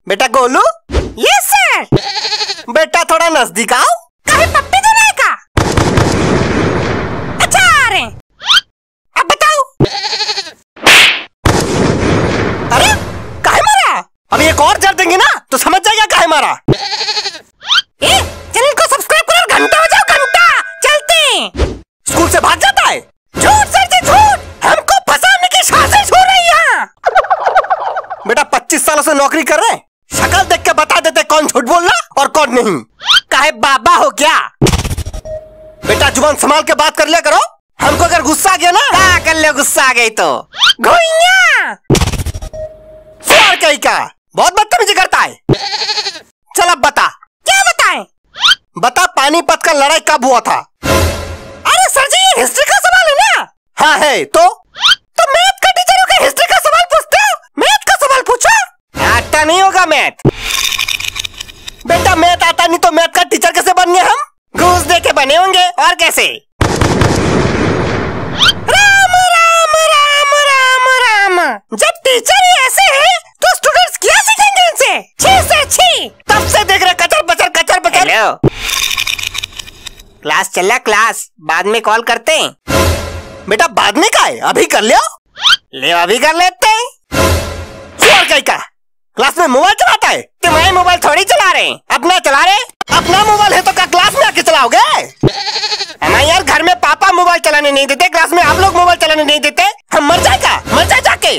बेटा Golu. Yes sir. बेटा थोड़ा नजदीक आओ। काहे पप्पी देना का? अच्छा आ रहे हैं। अब बताओ। अरे काहे मारा? अभी एक और जड़ देंगे ना तो समझ जाएगा काहे मारा। चैनल को सब्सक्राइब करो और घंटा बजाओ घंटा। चलते हैं। स्कूल से भाग जाता है। झूठ सर जी झूठ। हमको फंसाने की साजिश हो रही है। बेटा 25 सालों से नौकरी कर रहे हैं, शक्ल देख के बता देते कौन झूठ बोल रहा और कौन नहीं। काहे बाबा हो क्या? बेटा जुबान संभाल के बात कर लिया करो। हमको अगर गुस्सा आ गया ना क्या कर ले, गुस्सा आ गई तो घुइया सुअर कहीं का बहुत बदतमीजी करता है। चल अब बता। क्या बताएं? बता पानीपत का लड़ाई कब हुआ था? अरे सर जी ये हिस्ट्री का सवाल है ना। हाँ है तो मैथ का टीचर होकर हिस्ट्री का सवाल पूछते हो? मैथ का सवाल पूछो। आता नहीं होगा मैथ। बेटा मैथ आता नहीं तो मैथ का टीचर कैसे बन गए हम? घूस दे के बने होंगे और कैसे। राम राम राम राम राम। जब टीचर ही ऐसे हैं तो स्टूडेंट्स क्या सीखेंगे इनसे? छी से छी। तब से देख रहे कचर बचर कचर बचर। हेलो क्लास चल रहा, क्लास बाद में कॉल करते हैं। बेटा बाद में का है, अभी कर लियो। ले अभी कर लेते हैं। सुअर कहीं का क्लास में मोबाइल चलाता है। तुम्हारे मोबाइल थोड़ी चला रहे हैं, अपना चला रहे। अपना मोबाइल है तो क्या क्लास में आके चलाओगे? हमारे यार घर में पापा मोबाइल चलाने नहीं देते, क्लास में आप लोग मोबाइल चलाने नहीं देते। हम मर जाएगा, मर जाए जाके।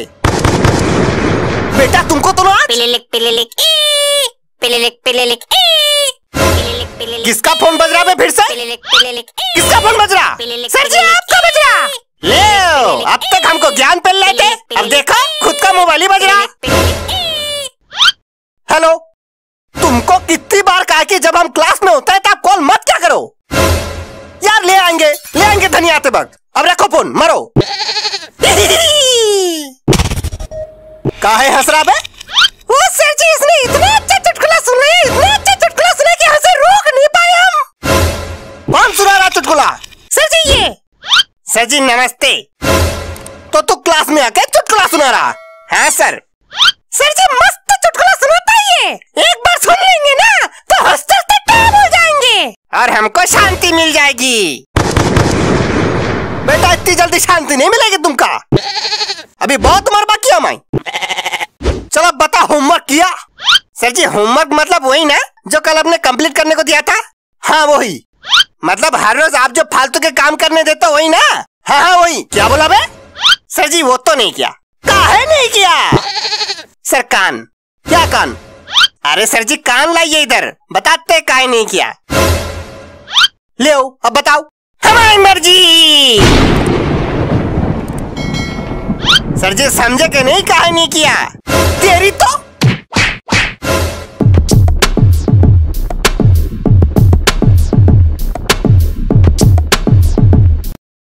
बेटा तुमको तो ना पिलिलिक पिलिलिक पिलिलिक पिलिलिक पिलिलिक। किसका फोन बज रहा है फिर से? पिलिलिक पिलिलिक। किसका फोन बज रहा? सर जी आपका बज रहा। ले अब तक हमको ज्ञान पेल रहे थे, अब देखो खुद का मोबाइल ही बज रहा। हेलो तुमको कितनी बार कहा कि जब हम क्लास में होता है तो आप कॉल मत क्या करो यार। ले आएंगे धनिया आते वक्त। अब रखो फोन, मरो। काहे हंस रहा बे? ओ सर जी इसने इतना अच्छा चुटकुला सुना कि हंसे रोक नहीं पाए हम। कौन सुना रहा चुटकुला? सर जी ये। सर जी नमस्ते। तो तू क्लास में आके चुटकुला सुना रहा? हाँ सर। सर जी मस्त चुटकुला सुनाता है ये। एक बार सुन लेंगे ना तो हंसते हंसते टैब हो जाएंगे और हमको शांति मिल जाएगी। बेटा इतनी जल्दी शांति नहीं मिलेगी तुमका, अभी बहुत उम्र बाकी है हमारी। चलो बता होमवर्क किया? सर जी होमवर्क मतलब वही ना जो कल आपने कंप्लीट करने को दिया था? हाँ वही। मतलब हर रोज आप जो फालतू के काम करने देते हो वही ना? हाँ वही। क्या बोला बे? सर जी वो तो नहीं किया। काहे नहीं किया? सर कान। क्या कान? अरे सर जी कान लाइए इधर, बताते काहे नहीं किया। ले आओ अब बताओ। हमारी मर्जी। सर जी समझे कि नहीं काहे नहीं किया? तेरी